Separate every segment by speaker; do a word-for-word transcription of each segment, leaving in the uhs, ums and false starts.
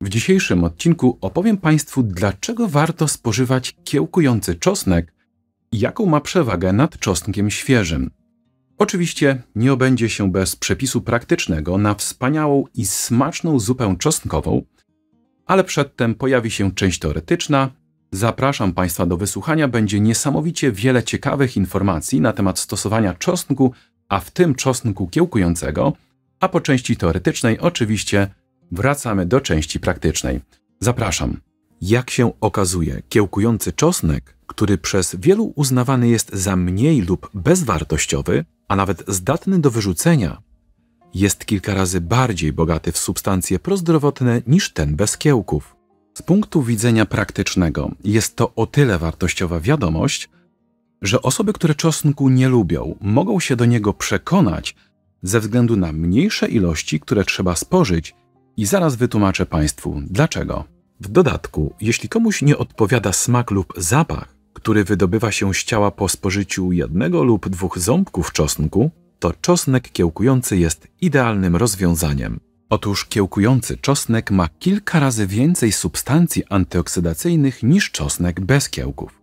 Speaker 1: W dzisiejszym odcinku opowiem Państwu, dlaczego warto spożywać kiełkujący czosnek i jaką ma przewagę nad czosnkiem świeżym. Oczywiście nie obędzie się bez przepisu praktycznego na wspaniałą i smaczną zupę czosnkową, ale przedtem pojawi się część teoretyczna. Zapraszam Państwa do wysłuchania, będzie niesamowicie wiele ciekawych informacji na temat stosowania czosnku, a w tym czosnku kiełkującego, a po części teoretycznej oczywiście wracamy do części praktycznej. Zapraszam. Jak się okazuje, kiełkujący czosnek, który przez wielu uznawany jest za mniej lub bezwartościowy, a nawet zdatny do wyrzucenia, jest kilka razy bardziej bogaty w substancje prozdrowotne niż ten bez kiełków. Z punktu widzenia praktycznego jest to o tyle wartościowa wiadomość, że osoby, które czosnku nie lubią, mogą się do niego przekonać ze względu na mniejsze ilości, które trzeba spożyć, i zaraz wytłumaczę Państwu dlaczego. W dodatku, jeśli komuś nie odpowiada smak lub zapach, który wydobywa się z ciała po spożyciu jednego lub dwóch ząbków czosnku, to czosnek kiełkujący jest idealnym rozwiązaniem. Otóż kiełkujący czosnek ma kilka razy więcej substancji antyoksydacyjnych niż czosnek bez kiełków.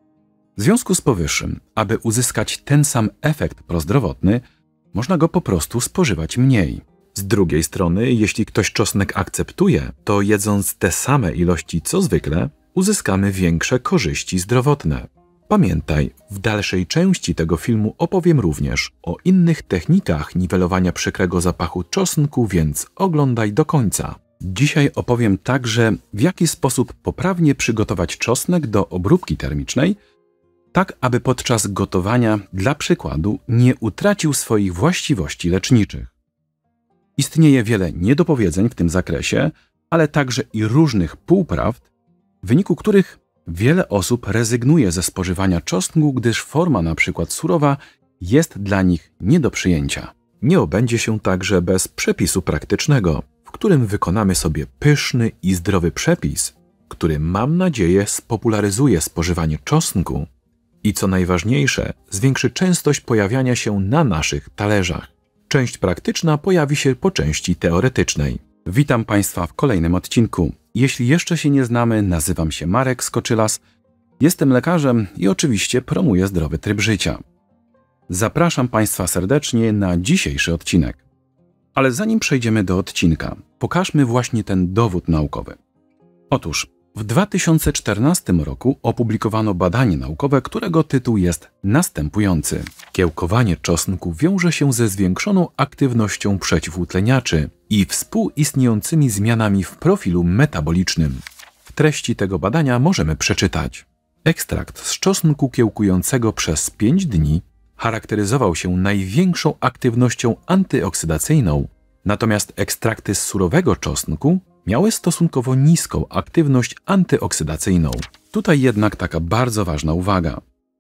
Speaker 1: W związku z powyższym, aby uzyskać ten sam efekt prozdrowotny, można go po prostu spożywać mniej. Z drugiej strony, jeśli ktoś czosnek akceptuje, to jedząc te same ilości co zwykle, uzyskamy większe korzyści zdrowotne. Pamiętaj, w dalszej części tego filmu opowiem również o innych technikach niwelowania przykrego zapachu czosnku, więc oglądaj do końca. Dzisiaj opowiem także, w jaki sposób poprawnie przygotować czosnek do obróbki termicznej, tak aby podczas gotowania, dla przykładu, nie utracił swoich właściwości leczniczych. Istnieje wiele niedopowiedzeń w tym zakresie, ale także i różnych półprawd, w wyniku których wiele osób rezygnuje ze spożywania czosnku, gdyż forma np. surowa jest dla nich nie do przyjęcia. Nie obędzie się także bez przepisu praktycznego, w którym wykonamy sobie pyszny i zdrowy przepis, który, mam nadzieję, spopularyzuje spożywanie czosnku i, co najważniejsze, zwiększy częstość pojawiania się na naszych talerzach. Część praktyczna pojawi się po części teoretycznej. Witam Państwa w kolejnym odcinku. Jeśli jeszcze się nie znamy, nazywam się Marek Skoczylas, jestem lekarzem i oczywiście promuję zdrowy tryb życia. Zapraszam Państwa serdecznie na dzisiejszy odcinek. Ale zanim przejdziemy do odcinka, pokażmy właśnie ten dowód naukowy. Otóż w dwa tysiące czternastym roku opublikowano badanie naukowe, którego tytuł jest następujący. Kiełkowanie czosnku wiąże się ze zwiększoną aktywnością przeciwutleniaczy i współistniejącymi zmianami w profilu metabolicznym. W treści tego badania możemy przeczytać: ekstrakt z czosnku kiełkującego przez pięć dni charakteryzował się największą aktywnością antyoksydacyjną, natomiast ekstrakty z surowego czosnku miały stosunkowo niską aktywność antyoksydacyjną. Tutaj jednak taka bardzo ważna uwaga.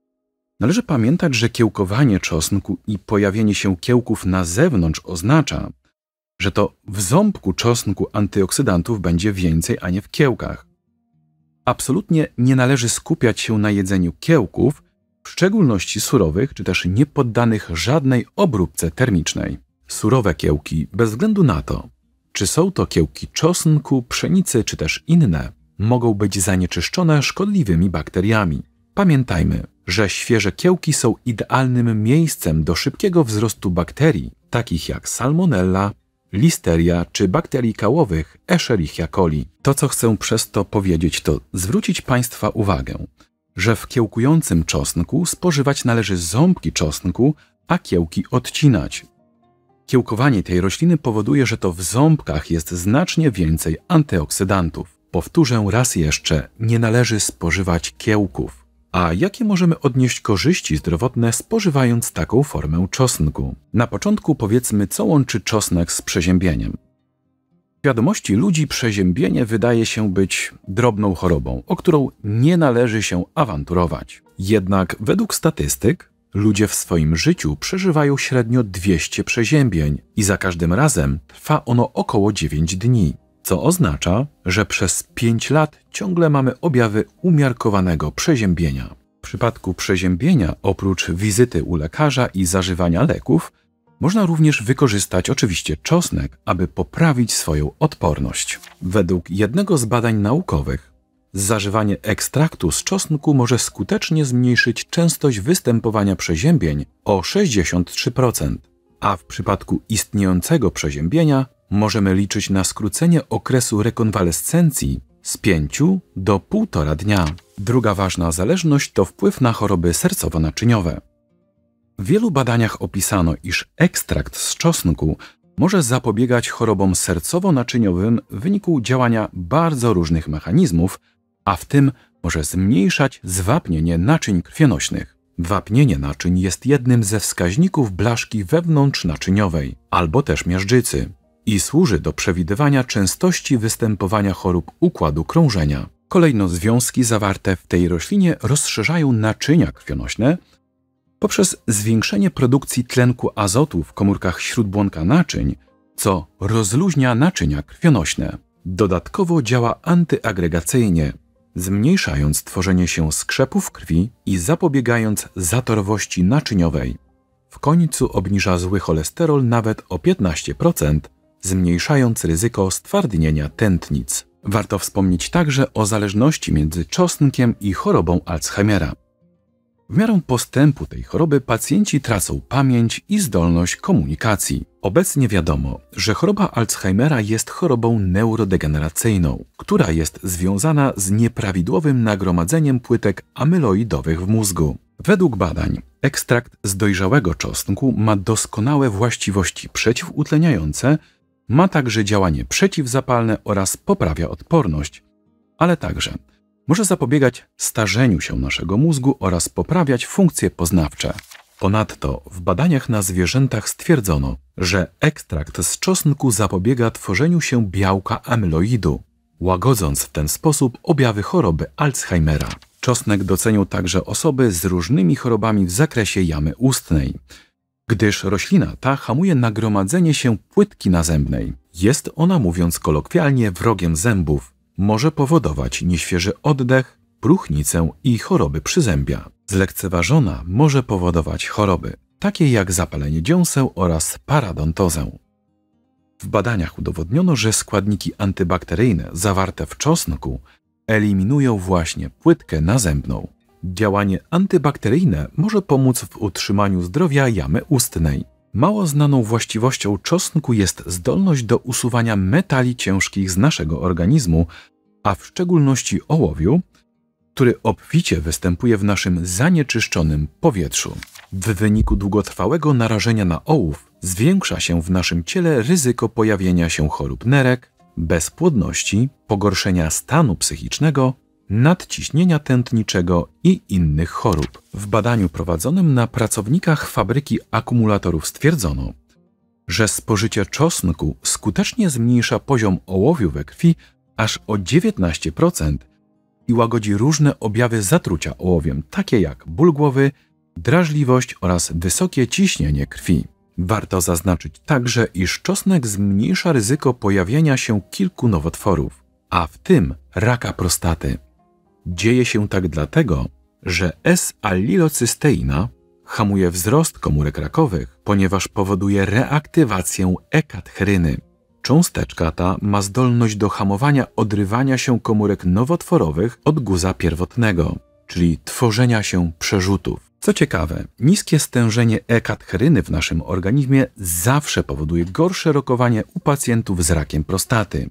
Speaker 1: Należy pamiętać, że kiełkowanie czosnku i pojawienie się kiełków na zewnątrz oznacza, że to w ząbku czosnku antyoksydantów będzie więcej, a nie w kiełkach. Absolutnie nie należy skupiać się na jedzeniu kiełków, w szczególności surowych, czy też niepoddanych żadnej obróbce termicznej. Surowe kiełki, bez względu na to, czy są to kiełki czosnku, pszenicy, czy też inne, mogą być zanieczyszczone szkodliwymi bakteriami. Pamiętajmy, że świeże kiełki są idealnym miejscem do szybkiego wzrostu bakterii, takich jak salmonella, listeria czy bakterii kałowych Escherichia coli. To, co chcę przez to powiedzieć, to zwrócić Państwa uwagę, że w kiełkującym czosnku spożywać należy ząbki czosnku, a kiełki odcinać. Kiełkowanie tej rośliny powoduje, że to w ząbkach jest znacznie więcej antyoksydantów. Powtórzę raz jeszcze, nie należy spożywać kiełków. A jakie możemy odnieść korzyści zdrowotne spożywając taką formę czosnku? Na początku powiedzmy, co łączy czosnek z przeziębieniem. W świadomości ludzi przeziębienie wydaje się być drobną chorobą, o którą nie należy się awanturować. Jednak według statystyk ludzie w swoim życiu przeżywają średnio dwieście przeziębień i za każdym razem trwa ono około dziewięć dni, co oznacza, że przez pięć lat ciągle mamy objawy umiarkowanego przeziębienia. W przypadku przeziębienia, oprócz wizyty u lekarza i zażywania leków, można również wykorzystać oczywiście czosnek, aby poprawić swoją odporność. Według jednego z badań naukowych zażywanie ekstraktu z czosnku może skutecznie zmniejszyć częstość występowania przeziębień o sześćdziesiąt trzy procent, a w przypadku istniejącego przeziębienia możemy liczyć na skrócenie okresu rekonwalescencji z pięciu do półtora dnia. Druga ważna zależność to wpływ na choroby sercowo-naczyniowe. W wielu badaniach opisano, iż ekstrakt z czosnku może zapobiegać chorobom sercowo-naczyniowym w wyniku działania bardzo różnych mechanizmów, a w tym może zmniejszać zwapnienie naczyń krwionośnych. Wapnienie naczyń jest jednym ze wskaźników blaszki wewnątrznaczyniowej albo też miażdżycy i służy do przewidywania częstości występowania chorób układu krążenia. Kolejno związki zawarte w tej roślinie rozszerzają naczynia krwionośne poprzez zwiększenie produkcji tlenku azotu w komórkach śródbłonka naczyń, co rozluźnia naczynia krwionośne. Dodatkowo działa antyagregacyjnie, zmniejszając tworzenie się skrzepów krwi i zapobiegając zatorowości naczyniowej. W końcu obniża zły cholesterol nawet o piętnaście procent, zmniejszając ryzyko stwardnienia tętnic. Warto wspomnieć także o zależności między czosnkiem i chorobą Alzheimera. W miarę postępu tej choroby pacjenci tracą pamięć i zdolność komunikacji. Obecnie wiadomo, że choroba Alzheimera jest chorobą neurodegeneracyjną, która jest związana z nieprawidłowym nagromadzeniem płytek amyloidowych w mózgu. Według badań ekstrakt z dojrzałego czosnku ma doskonałe właściwości przeciwutleniające, ma także działanie przeciwzapalne oraz poprawia odporność, ale także może zapobiegać starzeniu się naszego mózgu oraz poprawiać funkcje poznawcze. Ponadto w badaniach na zwierzętach stwierdzono, że ekstrakt z czosnku zapobiega tworzeniu się białka amyloidu, łagodząc w ten sposób objawy choroby Alzheimera. Czosnek docenią także osoby z różnymi chorobami w zakresie jamy ustnej, gdyż roślina ta hamuje nagromadzenie się płytki nazębnej. Jest ona, mówiąc kolokwialnie, wrogiem zębów. Może powodować nieświeży oddech, próchnicę i choroby przyzębia. Zlekceważona może powodować choroby, takie jak zapalenie dziąseł oraz paradontozę. W badaniach udowodniono, że składniki antybakteryjne zawarte w czosnku eliminują właśnie płytkę nazębną. Działanie antybakteryjne może pomóc w utrzymaniu zdrowia jamy ustnej. Mało znaną właściwością czosnku jest zdolność do usuwania metali ciężkich z naszego organizmu, a w szczególności ołowiu, który obficie występuje w naszym zanieczyszczonym powietrzu. W wyniku długotrwałego narażenia na ołów zwiększa się w naszym ciele ryzyko pojawienia się chorób nerek, bezpłodności, pogorszenia stanu psychicznego, nadciśnienia tętniczego i innych chorób. W badaniu prowadzonym na pracownikach fabryki akumulatorów stwierdzono, że spożycie czosnku skutecznie zmniejsza poziom ołowiu we krwi aż o dziewiętnaście procent i łagodzi różne objawy zatrucia ołowiem, takie jak ból głowy, drażliwość oraz wysokie ciśnienie krwi. Warto zaznaczyć także, iż czosnek zmniejsza ryzyko pojawienia się kilku nowotworów, a w tym raka prostaty. Dzieje się tak dlatego, że S-allilocysteina hamuje wzrost komórek rakowych, ponieważ powoduje reaktywację ekadheryny. Cząsteczka ta ma zdolność do hamowania odrywania się komórek nowotworowych od guza pierwotnego, czyli tworzenia się przerzutów. Co ciekawe, niskie stężenie ekadheryny w naszym organizmie zawsze powoduje gorsze rokowanie u pacjentów z rakiem prostaty.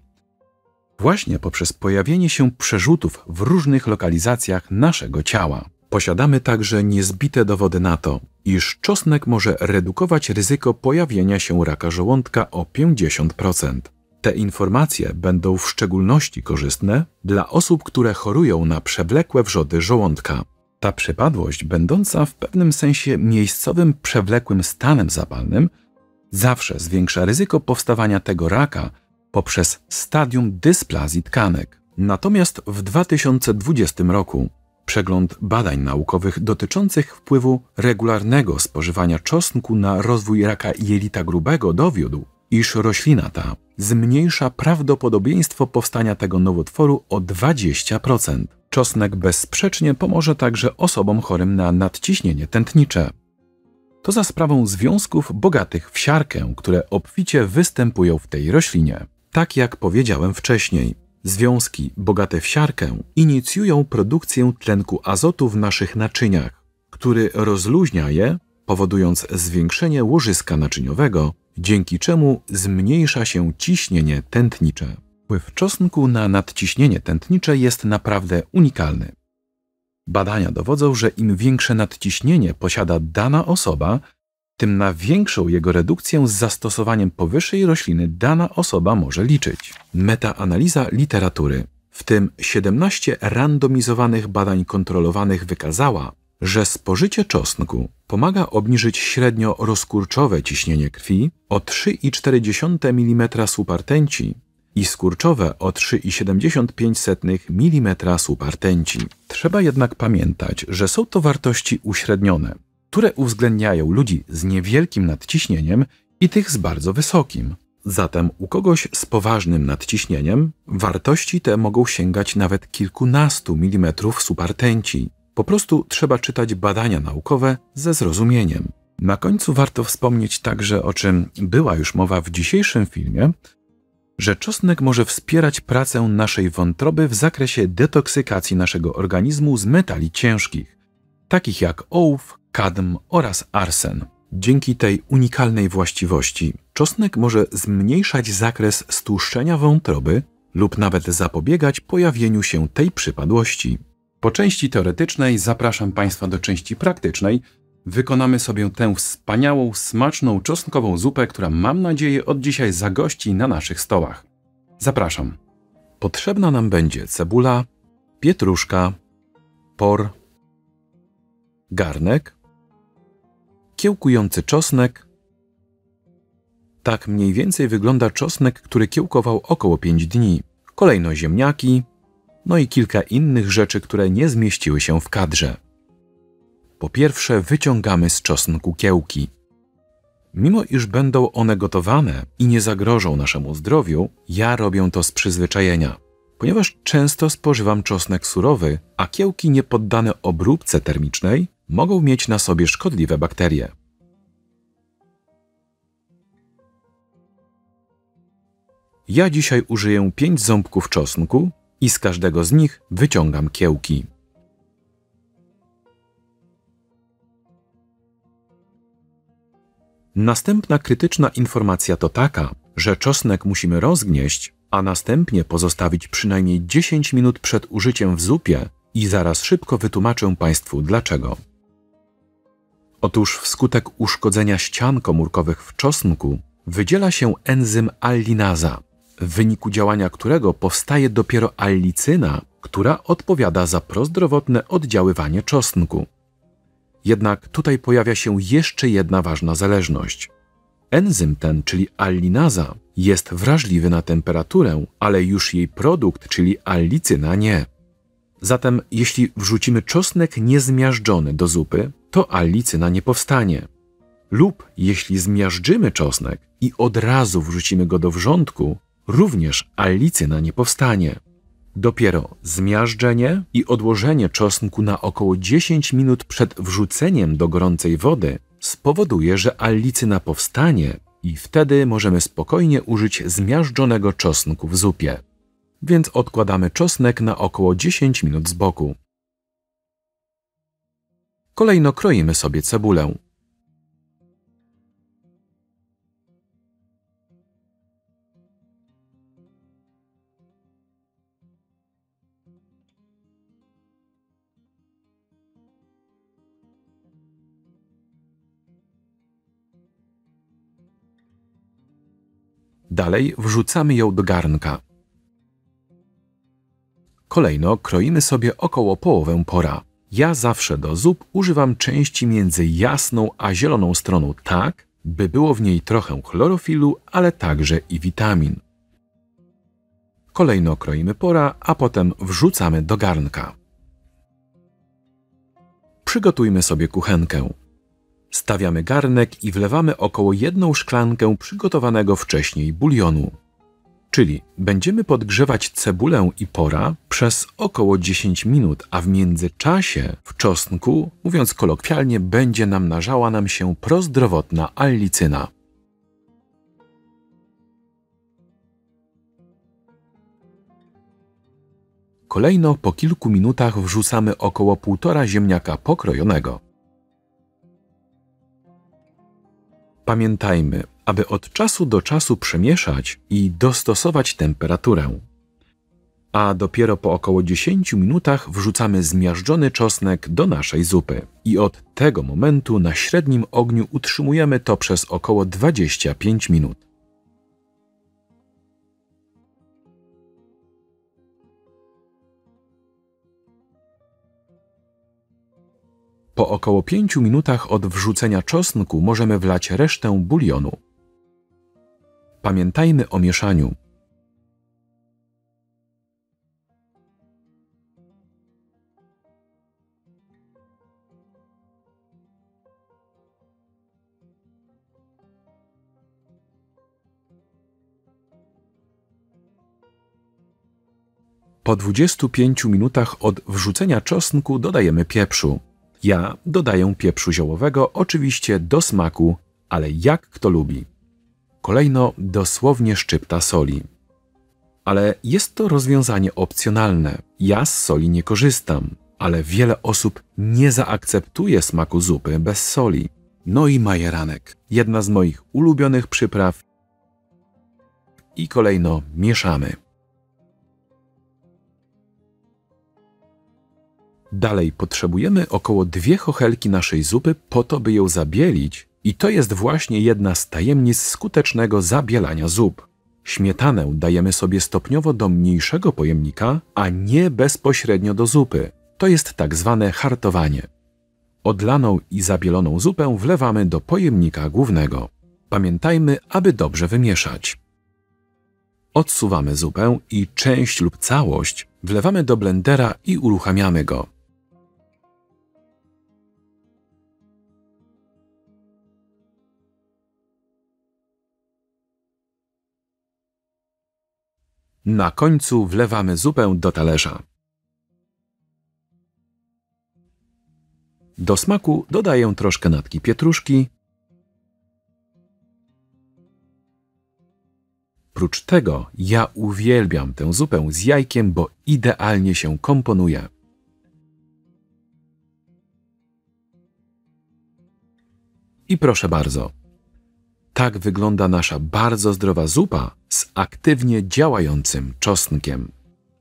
Speaker 1: Właśnie poprzez pojawienie się przerzutów w różnych lokalizacjach naszego ciała. Posiadamy także niezbite dowody na to, iż czosnek może redukować ryzyko pojawienia się raka żołądka o pięćdziesiąt procent. Te informacje będą w szczególności korzystne dla osób, które chorują na przewlekłe wrzody żołądka. Ta przypadłość, będąca w pewnym sensie miejscowym przewlekłym stanem zapalnym, zawsze zwiększa ryzyko powstawania tego raka poprzez stadium dysplazji tkanek. Natomiast w dwa tysiące dwudziestym roku przegląd badań naukowych dotyczących wpływu regularnego spożywania czosnku na rozwój raka jelita grubego dowiódł, iż roślina ta zmniejsza prawdopodobieństwo powstania tego nowotworu o dwadzieścia procent. Czosnek bezsprzecznie pomoże także osobom chorym na nadciśnienie tętnicze. To za sprawą związków bogatych w siarkę, które obficie występują w tej roślinie. Tak jak powiedziałem wcześniej, związki bogate w siarkę inicjują produkcję tlenku azotu w naszych naczyniach, który rozluźnia je, powodując zwiększenie łożyska naczyniowego, dzięki czemu zmniejsza się ciśnienie tętnicze. Wpływ czosnku na nadciśnienie tętnicze jest naprawdę unikalny. Badania dowodzą, że im większe nadciśnienie posiada dana osoba, tym na większą jego redukcję z zastosowaniem powyższej rośliny dana osoba może liczyć. Metaanaliza literatury, w tym siedemnaście randomizowanych badań kontrolowanych, wykazała, że spożycie czosnku pomaga obniżyć średnio rozkurczowe ciśnienie krwi o trzy i cztery dziesiąte milimetra słupa rtęci i skurczowe o trzy i siedemdziesiąt pięć milimetra słupa rtęci. Trzeba jednak pamiętać, że są to wartości uśrednione, które uwzględniają ludzi z niewielkim nadciśnieniem i tych z bardzo wysokim. Zatem u kogoś z poważnym nadciśnieniem wartości te mogą sięgać nawet kilkunastu milimetrów słupa rtęci. Po prostu trzeba czytać badania naukowe ze zrozumieniem. Na końcu warto wspomnieć także, o czym była już mowa w dzisiejszym filmie, że czosnek może wspierać pracę naszej wątroby w zakresie detoksykacji naszego organizmu z metali ciężkich, takich jak ołów, kadm oraz arsen. Dzięki tej unikalnej właściwości czosnek może zmniejszać zakres stłuszczenia wątroby lub nawet zapobiegać pojawieniu się tej przypadłości. Po części teoretycznej zapraszam Państwa do części praktycznej. Wykonamy sobie tę wspaniałą, smaczną, czosnkową zupę, która, mam nadzieję, od dzisiaj zagości na naszych stołach. Zapraszam. Potrzebna nam będzie cebula, pietruszka, por, garnek, kiełkujący czosnek. Tak mniej więcej wygląda czosnek, który kiełkował około pięć dni. Kolejno ziemniaki, no i kilka innych rzeczy, które nie zmieściły się w kadrze. Po pierwsze, wyciągamy z czosnku kiełki. Mimo iż będą one gotowane i nie zagrożą naszemu zdrowiu, ja robię to z przyzwyczajenia, ponieważ często spożywam czosnek surowy, a kiełki niepoddane obróbce termicznej mogą mieć na sobie szkodliwe bakterie. Ja dzisiaj użyję pięć ząbków czosnku i z każdego z nich wyciągam kiełki. Następna krytyczna informacja to taka, że czosnek musimy rozgnieść, a następnie pozostawić przynajmniej dziesięć minut przed użyciem w zupie i zaraz szybko wytłumaczę Państwu dlaczego. Otóż wskutek uszkodzenia ścian komórkowych w czosnku wydziela się enzym allinaza, w wyniku działania którego powstaje dopiero allicyna, która odpowiada za prozdrowotne oddziaływanie czosnku. Jednak tutaj pojawia się jeszcze jedna ważna zależność. Enzym ten, czyli allinaza, jest wrażliwy na temperaturę, ale już jej produkt, czyli allicyna, nie. Zatem jeśli wrzucimy czosnek niezmiażdżony do zupy, to allicyna nie powstanie. Lub jeśli zmiażdżymy czosnek i od razu wrzucimy go do wrzątku, również allicyna nie powstanie. Dopiero zmiażdżenie i odłożenie czosnku na około dziesięć minut przed wrzuceniem do gorącej wody spowoduje, że allicyna powstanie i wtedy możemy spokojnie użyć zmiażdżonego czosnku w zupie. Więc odkładamy czosnek na około dziesięć minut z boku. Kolejno kroimy sobie cebulę. Dalej wrzucamy ją do garnka. Kolejno kroimy sobie około połowę pora. Ja zawsze do zup używam części między jasną a zieloną stroną tak, by było w niej trochę chlorofilu, ale także i witamin. Kolejno kroimy pora, a potem wrzucamy do garnka. Przygotujmy sobie kuchenkę. Stawiamy garnek i wlewamy około jedną szklankę przygotowanego wcześniej bulionu. Czyli będziemy podgrzewać cebulę i pora przez około dziesięć minut, a w międzyczasie w czosnku, mówiąc kolokwialnie, będzie namnażała nam się prozdrowotna allicyna. Kolejno po kilku minutach wrzucamy około półtora ziemniaka pokrojonego. Pamiętajmy, aby od czasu do czasu przemieszać i dostosować temperaturę. A dopiero po około dziesięciu minutach wrzucamy zmiażdżony czosnek do naszej zupy. I od tego momentu na średnim ogniu utrzymujemy to przez około dwadzieścia pięć minut. Po około pięciu minutach od wrzucenia czosnku możemy wlać resztę bulionu. Pamiętajmy o mieszaniu. Po dwudziestu pięciu minutach od wrzucenia czosnku dodajemy pieprzu. Ja dodaję pieprzu ziołowego, oczywiście do smaku, ale jak kto lubi. Kolejno dosłownie szczypta soli. Ale jest to rozwiązanie opcjonalne. Ja z soli nie korzystam, ale wiele osób nie zaakceptuje smaku zupy bez soli. No i majeranek, jedna z moich ulubionych przypraw. I kolejno mieszamy. Dalej potrzebujemy około dwie chochelki naszej zupy po to, by ją zabielić i to jest właśnie jedna z tajemnic skutecznego zabielania zup. Śmietanę dajemy sobie stopniowo do mniejszego pojemnika, a nie bezpośrednio do zupy. To jest tak zwane hartowanie. Odlaną i zabieloną zupę wlewamy do pojemnika głównego. Pamiętajmy, aby dobrze wymieszać. Odsuwamy zupę i część lub całość wlewamy do blendera i uruchamiamy go. Na końcu wlewamy zupę do talerza. Do smaku dodaję troszkę natki pietruszki. Prócz tego ja uwielbiam tę zupę z jajkiem, bo idealnie się komponuje. I proszę bardzo. Tak wygląda nasza bardzo zdrowa zupa z aktywnie działającym czosnkiem.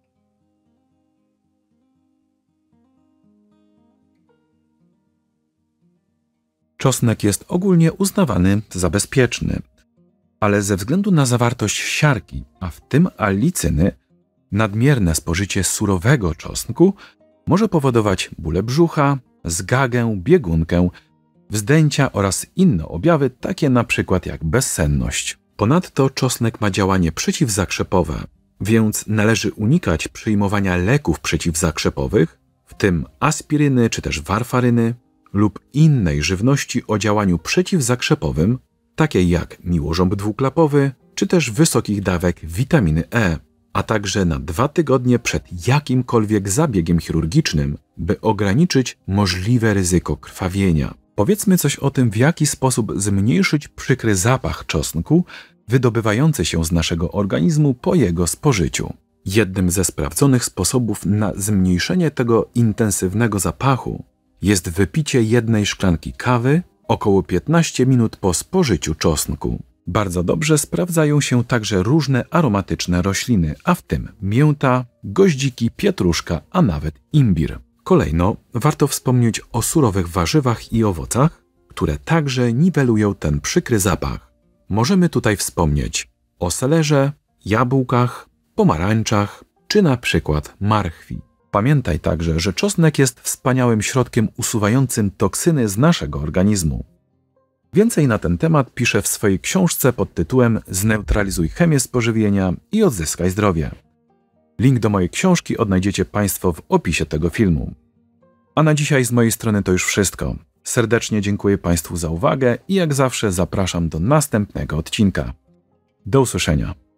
Speaker 1: Czosnek jest ogólnie uznawany za bezpieczny, ale ze względu na zawartość siarki, a w tym allicyny, nadmierne spożycie surowego czosnku może powodować bóle brzucha, zgagę, biegunkę, wzdęcia oraz inne objawy, takie na przykład jak bezsenność. Ponadto czosnek ma działanie przeciwzakrzepowe, więc należy unikać przyjmowania leków przeciwzakrzepowych, w tym aspiryny czy też warfaryny lub innej żywności o działaniu przeciwzakrzepowym, takiej jak miłożąb dwuklapowy czy też wysokich dawek witaminy E, a także na dwa tygodnie przed jakimkolwiek zabiegiem chirurgicznym, by ograniczyć możliwe ryzyko krwawienia. Powiedzmy coś o tym, w jaki sposób zmniejszyć przykry zapach czosnku wydobywający się z naszego organizmu po jego spożyciu. Jednym ze sprawdzonych sposobów na zmniejszenie tego intensywnego zapachu jest wypicie jednej szklanki kawy około piętnaście minut po spożyciu czosnku. Bardzo dobrze sprawdzają się także różne aromatyczne rośliny, a w tym mięta, goździki, pietruszka, a nawet imbir. Kolejno warto wspomnieć o surowych warzywach i owocach, które także niwelują ten przykry zapach. Możemy tutaj wspomnieć o selerze, jabłkach, pomarańczach czy na przykład marchwi. Pamiętaj także, że czosnek jest wspaniałym środkiem usuwającym toksyny z naszego organizmu. Więcej na ten temat piszę w swojej książce pod tytułem Zneutralizuj chemię spożywienia i odzyskaj zdrowie. Link do mojej książki odnajdziecie Państwo w opisie tego filmu. A na dzisiaj z mojej strony to już wszystko. Serdecznie dziękuję Państwu za uwagę i jak zawsze zapraszam do następnego odcinka. Do usłyszenia.